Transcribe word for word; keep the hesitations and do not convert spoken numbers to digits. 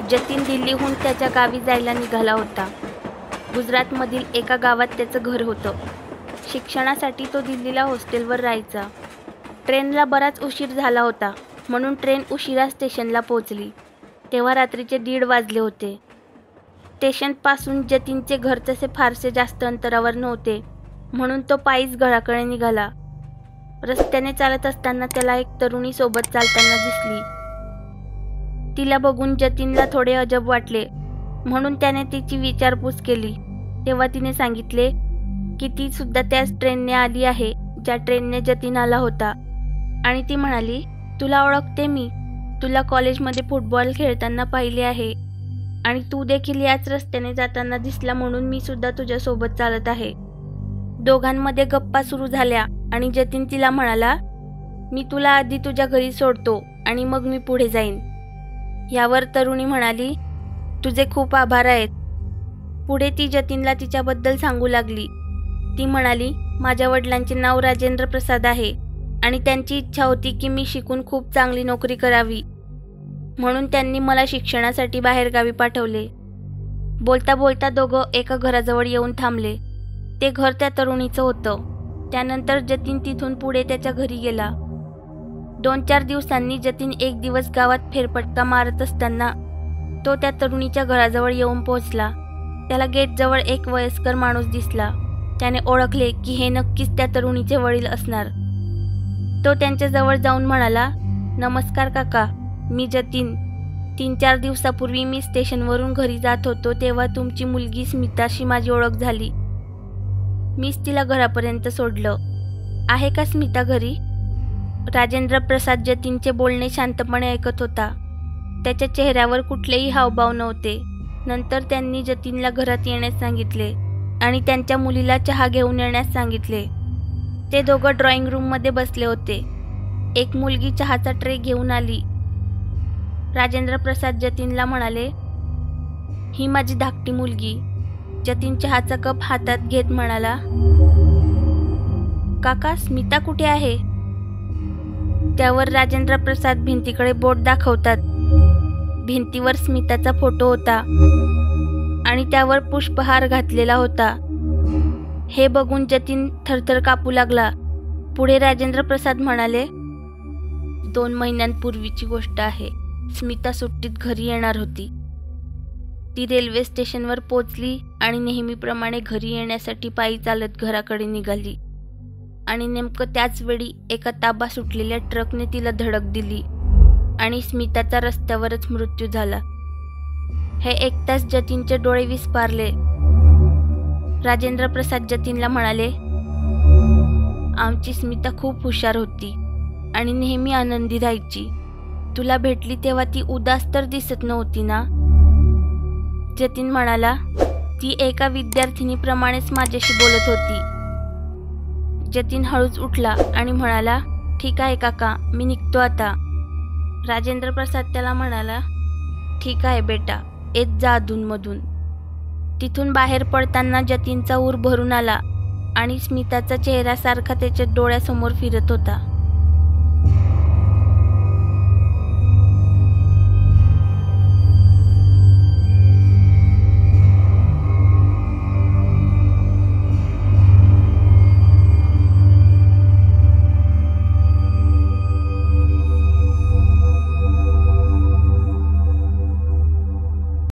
जतीन दिल्लीहून त्याच्या गावी जायला निघाला होता. गुजरातमधील एका गावात त्याचं घर होतं. शिक्षणासाठी तो दिल्लीला हॉस्टेलवर राहायचा. ट्रेनला बराच उशीर झाला होता, म्हणून ट्रेन उशिरा स्टेशनला पोहोचली. तेव्हा रात्रीचे दीड वाजले होते. स्टेशनपासून जतीनचे घर तसे फारसे जास्त अंतरावर नव्हते, म्हणून तो पायीच घराकडे निघाला. रस्त्याने चालत असताना त्याला एक तरुणी सोबत चालताना दिसली. तिला बघून जतीनला थोडे अजब वाटले, म्हणून त्याने तिची विचारपूस केली. तेव्हा तिने सांगितले की ती सुद्धा त्याच ट्रेनने आली आहे ज्या ट्रेनने जतीन आला होता. आणि ती म्हणाली, तुला ओळखते मी, तुला कॉलेजमध्ये फुटबॉल खेळताना पाहिले आहे आणि तू देखील याच रस्त्याने जाताना दिसला, म्हणून मी सुद्धा तुझ्यासोबत चालत आहे. दोघांमध्ये गप्पा सुरू झाल्या आणि जतीन तिला म्हणाला, मी तुला आधी तुझ्या घरी सोडतो आणि मग मी पुढे जाईन. यावर तरुणी म्हणाली, तुझे खूप आभार आहेत. पुढे ती जतीनला तिच्याबद्दल सांगू लागली. ती म्हणाली, माझ्या वडिलांचे नाव राजेंद्र प्रसाद आहे आणि त्यांची इच्छा होती की मी शिकून खूप चांगली नोकरी करावी, म्हणून त्यांनी मला शिक्षणासाठी बाहेरगावी पाठवले. बोलता बोलता दोघं एका घराजवळ येऊन थांबले. ते घर त्या तरुणीचं होतं. त्यानंतर जतीन तिथून पुढे त्याच्या घरी गेला. दोन चार दिवसांनी जतीन एक दिवस गावात फेरफटका मारत असताना तो त्या तरुणीच्या घराजवळ येऊन पोहोचला. त्याला गेटजवळ एक वयस्कर माणूस दिसला. त्याने ओळखले की हे नक्कीच त्या तरुणीचे वडील असणार. तो त्यांच्याजवळ जाऊन म्हणाला, नमस्कार काका, मी जतीन. तीन चार दिवसापूर्वी मी स्टेशनवरून घरी जात होतो तेव्हा तुमची मुलगी स्मिताशी माझी ओळख झाली. मीच तिला घरापर्यंत सोडलं. आहे का स्मिता घरी? राजेंद्र प्रसाद जतीनचे बोलणे शांतपणे ऐकत होता. त्याच्या चेहऱ्यावर कुठलेही हावभाव नव्हते. नंतर त्यांनी जतीनला घरात येण्यास सांगितले आणि त्यांच्या मुलीला चहा घेऊन येण्यास सांगितले. ते दोघं ड्रॉइंग रूममध्ये बसले होते. एक मुलगी चहाचा ट्रे घेऊन आली. राजेंद्र प्रसाद जतीनला म्हणाले, ही माझी धाकटी मुलगी. जतीन चहाचा कप हातात घेत म्हणाला, काका, स्मिता कुठे आहे? त्यावर राजेंद्र प्रसाद भिंतीकडे बोट दाखवतात. भिंतीवर स्मिताचा फोटो होता आणि त्यावर पुष्पहार घातलेला होता. हे बघून जतीन थरथर कापू लागला. पुढे राजेंद्र प्रसाद म्हणाले, दोन महिन्यांपूर्वीची गोष्ट आहे. स्मिता सुट्टीत घरी येणार होती. ती रेल्वे स्टेशनवर पोचली आणि नेहमीप्रमाणे घरी येण्यासाठी पायी चालत घराकडे निघाली आणि नेमकं त्याच वेळी एका ताबा सुटलेल्या ट्रकने तिला धडक दिली आणि स्मिताचा रस्त्यावरच मृत्यू झाला. हे ऐकताच जतीनचे डोळे विस्फारले. राजेंद्र प्रसाद जतीनला म्हणाले, आमची स्मिता खूप हुशार होती आणि नेहमी आनंदी राहायची. तुला भेटली तेव्हा ती उदास तर दिसत नव्हती ना? जतीन म्हणाला, ती एका विद्यार्थिनीप्रमाणेच माझ्याशी बोलत होती. जतीन हळूच उठला आणि म्हणाला, ठीक आहे काका, मी निघतो आता. राजेंद्र प्रसाद त्याला म्हणाला, ठीक आहे बेटा, येत जा अधूनमधून. तिथून बाहेर पडताना जतीनचा ऊर भरून आला आणि स्मिताचा चेहरा सारखा त्याच्या डोळ्यासमोर फिरत होता.